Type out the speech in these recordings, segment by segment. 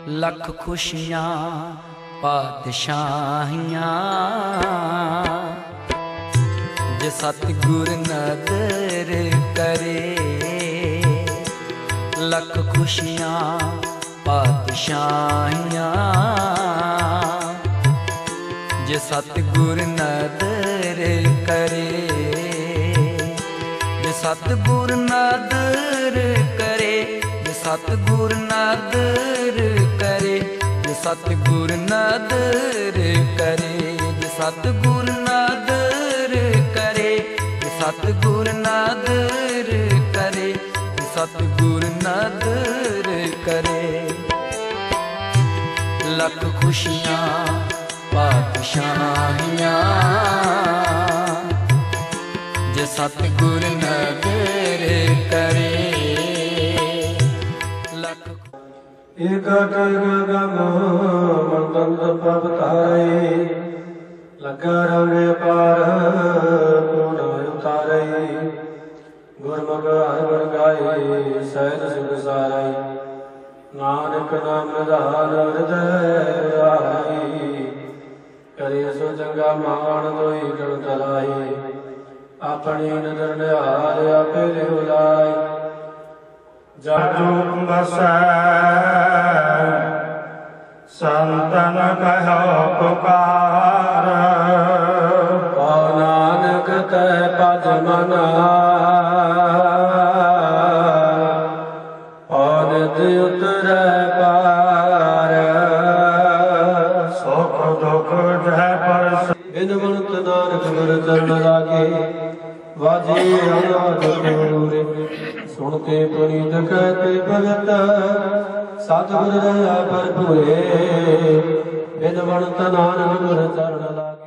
ਲੱਖ ਖੁਸ਼ੀਆਂ ਪਾਤਸ਼ਾਹੀਆਂ ਜੇ ਸਤਿਗੁਰ ਨਦਰ ਕਰੇ। ਲੱਖ ਖੁਸ਼ੀਆਂ ਪਾਤਸ਼ਾਹੀਆਂ ਜੇ ਸਤਿਗੁਰ ਨਦਰ ਕਰੇ। ਜੇ ਸਤਿਗੁਰ ਨਦਰ ਕਰੇ, ਜੇ ਸਤਿਗੁਰ ਨਦਰ ਕਰੇ, ਜੇ ਸਤਿਗੁਰ ਨਦਰ ਕਰੇ, ਜੇ ਸਤਿਗੁਰ ਨਦਰ ਕਰੇ, ਜੇ ਸਤਿਗੁਰ ਨਦਰ ਕਰੇ, ਜੇ ਸਤਿਗੁਰ ਨਦਰ ਕਰੇ। ਲੱਖ ਖੁਸ਼ੀਆਂ ਪਾਤਸ਼ਾਹੀਆਂ ਜੇ ਸਤਿਗੁਰ ਨਦਰ ਕਰੇ। ਏਕ ਗਗਨ ਮੰਦੰਦ ਪ੍ਰਭ ਧਾਰੇ ਲੱਗਾ ਰੰਗ ਪਾਰ ਕੋਨ ਉਤਾਰੇ। ਗੁਰਮੁਖ ਹਰਿ ਗੁਣ ਗਾਏ ਸਹਿਜ ਸੁਖ ਸਾਰੇ। ਨਾਨਕ ਨਾਮ ਨਿਧਾਨ ਹਿਰਦੈ ਆਈ। ਕਰੇ ਸੋ ਚੰਗਾ ਮਾਨ ਦੋਈ ਜਨ ਤਲਾਈ। ਆਪਣੀ ਨਦਰ ਨਿਹਾਲ ਆਪੇ ਲਿਹੁ ਲਾਈ। ਜਗੁ ਬਸੈ ਸੰਤਨ ਕਹਿਓ ਪੁਕਾਰ। ਕਉ ਨਾਨਕ ਕਹਿ ਭਜ ਮਨ ਔਨਿਤ ਉਤਰੈ ਪਾਰ। ਸੁਖ ਦੁਖ ਜਹ ਪਰਸ ਬਿਨ ਮਨਤ ਨਾਨਕ ਗੁਰ ਚਰਨ ਲਾਗੇ। ਵਾਜੇ ਅਨਾਦ ਪੂਰੇ ਸੁਣ ਕੇ ਪੁਨੀਤ ਕਹਤੇ ਭਗਤ। ਸਤਿਗੁਰ ਰਹਾ ਭਰਪੂਰੇ ਬਿਨ ਮਨਤ ਨਾਨਕ ਗੁਰ ਚਰਨ ਲਾਗੇ।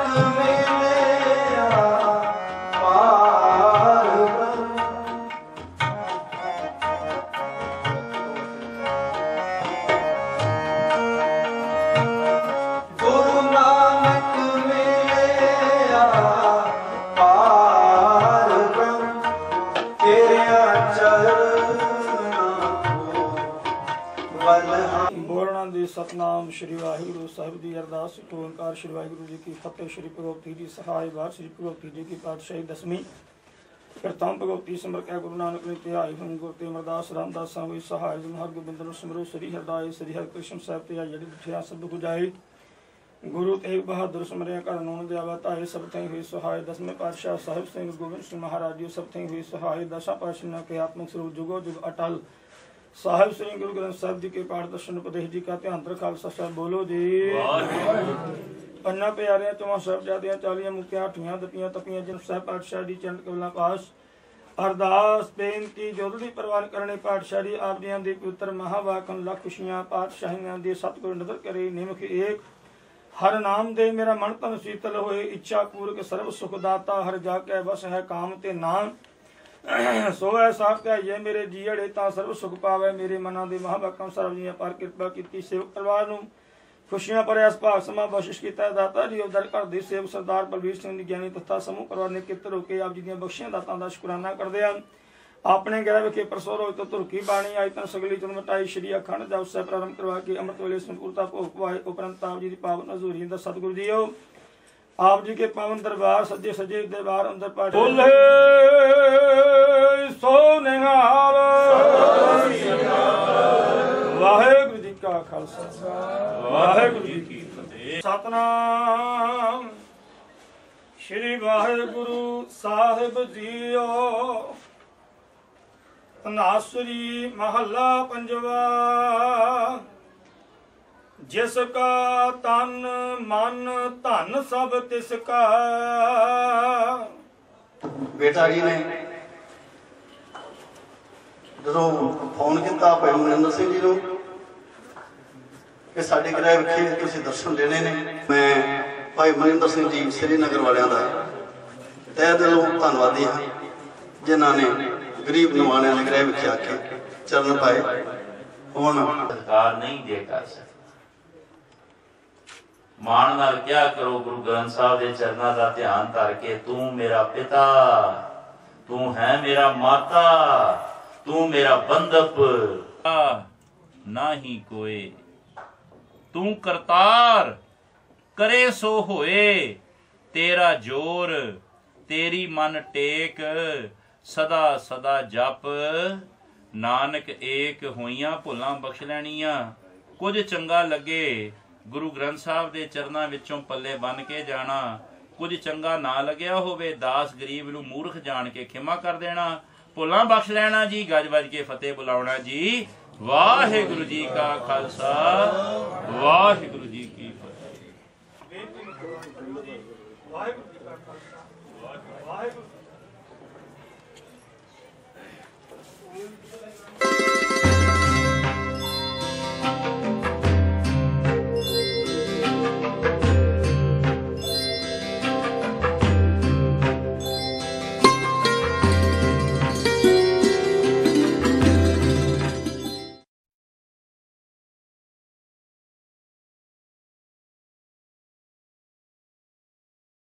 सतनाम श्री वाहिगुरु साहिब जी अरदास ओंकार श्री वाहिगुरु जी की फतेह। श्री भगवती जी सहाय बार श्री भगवती जी की पातशाही दसवीं प्रथम भगवती सिमर कै गुरु नानक ने त्याई हम गुरु तेमरदास रामदास हुई सहाय जिन हर गोबिंद सिमरो श्री हरदाय श्री हरकृष्ण साहिब त्याई जड़ी दुखिया सब दुख जाए गुरु तेग बहादुर सिमरिया कर नून दयावा ताए सब थई हुई सहाय दसवें पातशाह साहिब सिंह गोबिंद सिंह महाराज जी सब थई हुई सहाय दशा पातशाह के आत्मक स्वरूप जुगो जुग अटल साहिब श्री गुरु ग्रंथ साहिब जी के पाठ दर्शन उपदेश जी का ध्यान खालसा साहब बोलो जी। पन्ना प्यारियां चौहां साहिबजादियां 40 मुक्तियां 8 दतियां तपियां जिन साहिब पातशाह दी चरण कमला पास अरदास बेनती जोदड़ी प्रवान करने पातशाह दी आप जियां दी पवित्र महावाकन लख खुशियां पातशाहियां दी सतगुर नदर करे निमख एक हर नाम दे मेरा मन तन शीतल होए इच्छा पूर्वक सर्व सुख दाता हर जाके बस है काम ते नाम सो ऐसा क्या ये मेरे जीअड़े ता सर्व सुख पावे मेरे मना दे महावाकन सर्व जी पर कृपा की सेवक परिवार नूं खुशियां पर इस भाग समा बख्शिश किया दाता जी उधर घर दे सेवक सरदार बलबीर सिंह ज्ञानी तथा समूह परिवार ने कितर होकर आप जी दी बख्शियां दातां दा शुकराना करदे हन। अपने गृह विखे परसोर होए तो तुरकी बाणी आई तन सगली चुन मटाई श्री अखंड जप से प्रारंभ करवा के अमृत वेले संपूर्णता भोग पवाए उपरंत आप जी दी पावन हजूरी दा सतगुरु जीओ आप जी के पावन दरबार सजे सजे दरबार अंदर पाठ बोले सो निहाल वाहेगुरु जी का खालसा वाहेगुरु जी की फतेह। सतनाम श्री वाहेगुरु साहिब जीओ। तनासरी महला पंजवा जिसका तन मन धन सब तिसका। बेटा जी ने जो फोन किया भाई मनिंदर सिंह जी कि साडे गृह विखे तुसीं दर्शन लेने ने। मैं भाई मनिंदर सिंह जी श्रीनगर वालियां दा तह दिलों धन्नवादी हाँ जिन्हां ने गरीब नवाणियां दे गृह विखे आके चरण पाए। हुण अधिकार नहीं दे कर सकते मान नाल क्या करो गुरु ग्रंथ साहब के चरणों का ध्यान धर के तू मेरा पिता तू है मेरा माता तू मेरा बंधप ना ही कोई तू करतार करे सो होए तेरा जोर तेरी मन टेक सदा सदा जप नानक एक होइयां भुलां बख्श लैणियां। कुछ चंगा लगे गुरु ग्रंथ साहब के चरणों विचों पल्ले बन के जाना कुछ चंगा ना लग्या होवे दास गरीब नूं मूर्ख जान के खिमा कर देना भुलां बख्श लैना जी गज बज के फतेह बुलाउणा जी। वाहिगुरु जी का खालसा वाहिगुरु जी की फतेह।